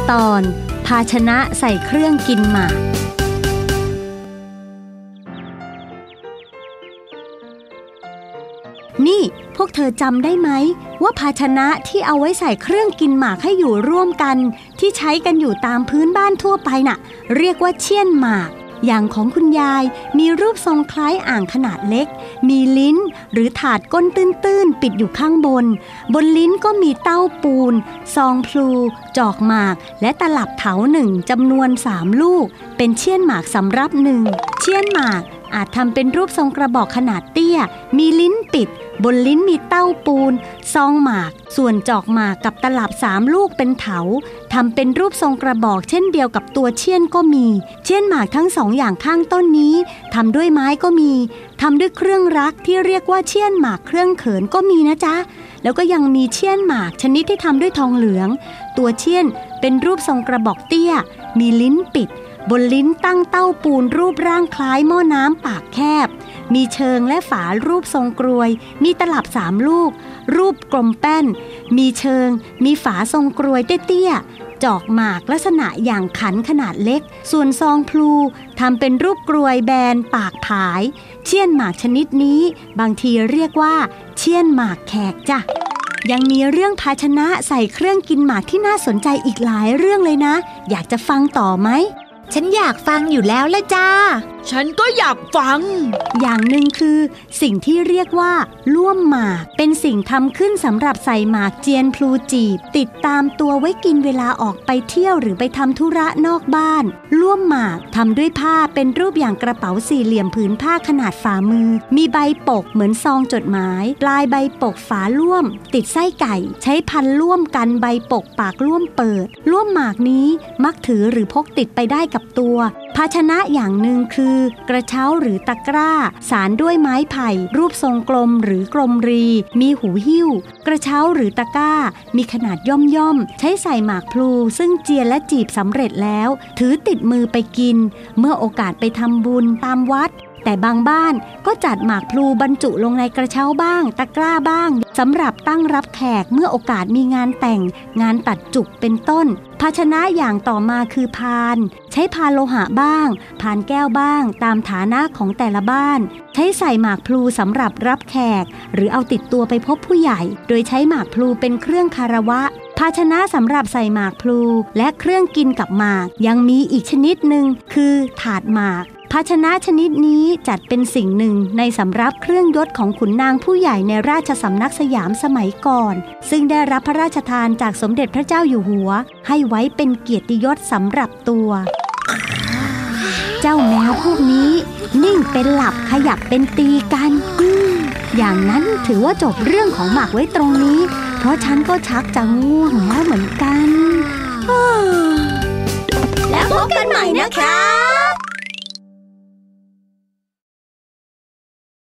ตอนภาชนะใส่เครื่องกินหมากนี่พวกเธอจำได้ไหมว่าภาชนะที่เอาไว้ใส่เครื่องกินหมากให้อยู่ร่วมกันที่ใช้กันอยู่ตามพื้นบ้านทั่วไปน่ะเรียกว่าเชี่ยนหมากอย่างของคุณยายมีรูปทรงคล้ายอ่างขนาดเล็กมีลิ้นหรือถาดก้นตื้นๆปิดอยู่ข้างบนลิ้นก็มีเต้าปูนซองพลูจอกหมากและตลับเถาหนึ่งจำนวน3ลูกเป็นเชี่ยนหมากสำรับหนึ่งเชี่ยนหมากอาจทำเป็นรูปทรงกระบอกขนาดเตี้ยมีลิ้นปิดบนลิ้นมีเต้าปูนซองหมากส่วนจอกหมากกับตลับ3ลูกเป็นเถาทำเป็นรูปทรงกระบอกเช่นเดียวกับตัวเชี่ยนก็มีเชี่ยนหมากทั้ง2อย่างข้างต้นนี้ทำด้วยไม้ก็มีทำด้วยเครื่องรักที่เรียกว่าเชี่ยนหมากเครื่องเขินก็มีนะจ๊ะแล้วก็ยังมีเชี่ยนหมากชนิดที่ทำด้วยทองเหลืองตัวเชี่ยนเป็นรูปทรงกระบอกเตี้ยมีลิ้นปิดบนลิ้นตั้งเต้าปูนรูปร่างคล้ายหม้อน้ำปากแคบมีเชิงและฝารูปทรงกรวยมีตลับ3ลูกรูปกลมแป้นมีเชิงมีฝาทรงกรวยเตี้ยๆจอกหมากลักษณะอย่างขันขนาดเล็กส่วนซองพลูทำเป็นรูปกรวยแบนปากผายเชี่ยนหมากชนิดนี้บางทีเรียกว่าเชี่ยนหมากแขกจ้ะยังมีเรื่องภาชนะใส่เครื่องกินหมากที่น่าสนใจอีกหลายเรื่องเลยนะอยากจะฟังต่อไหมฉันอยากฟังอยู่แล้วละจ้าฉันก็อยากฟังอย่างหนึ่งคือสิ่งที่เรียกว่าล่วมหมากเป็นสิ่งทำขึ้นสำหรับใส่หมากเจียนพลูจีบติดตามตัวไว้กินเวลาออกไปเที่ยวหรือไปทำธุระนอกบ้านล่วมหมากทำด้วยผ้าเป็นรูปอย่างกระเป๋าสี่เหลี่ยมผืนผ้าขนาดฝ่ามือมีใบปกเหมือนซองจดหมายปลายใบปกฝาล่วมติดไส้ไก่ใช้พันล่วมกันใบปกปากล่วมเปิดล่วมหมากนี้มักถือหรือพกติดไปได้กับตัวภาชนะอย่างหนึ่งคือกระเช้าหรือตะกร้าสานด้วยไม้ไผ่รูปทรงกลมหรือกลมรีมีหูหิ้วกระเช้าหรือตะกร้ามีขนาดย่อมใช้ใส่หมากพลูซึ่งเจียนและจีบสำเร็จแล้วถือติดมือไปกินเมื่อโอกาสไปทำบุญตามวัดแต่บางบ้านก็จัดหมากพลูบรรจุลงในกระเช้าบ้างตะกร้าบ้างสำหรับตั้งรับแขกเมื่อโอกาสมีงานแต่งงานตัดจุกเป็นต้นภาชนะอย่างต่อมาคือพานใช้พานโลหะบ้างพานแก้วบ้างตามฐานะของแต่ละบ้านใช้ใส่หมากพลูสำหรับรับแขกหรือเอาติดตัวไปพบผู้ใหญ่โดยใช้หมากพลูเป็นเครื่องคารวะภาชนะสำหรับใส่หมากพลูและเครื่องกินกับหมากยังมีอีกชนิดหนึ่งคือถาดหมากภาชนะชนิดนี้จัดเป็นสิ่งหนึ่งในสำรับเครื่องยศของขุนนางผู้ใหญ่ในราชสำนักสยามสมัยก่อนซึ่งได้รับพระราชทานจากสมเด็จพระเจ้าอยู่หัวให้ไว้เป็นเกียรติยศสำหรับตัวเจ้าแมวพวกนี้นิ่งเป็นหลับขยับเป็นตีกันอย่างนั้นถือว่าจบเรื่องของหมากไว้ตรงนี้เพราะฉันก็ชักจะง่วงแล้วเหมือนกันแล้วพบกันใหม่นะคะ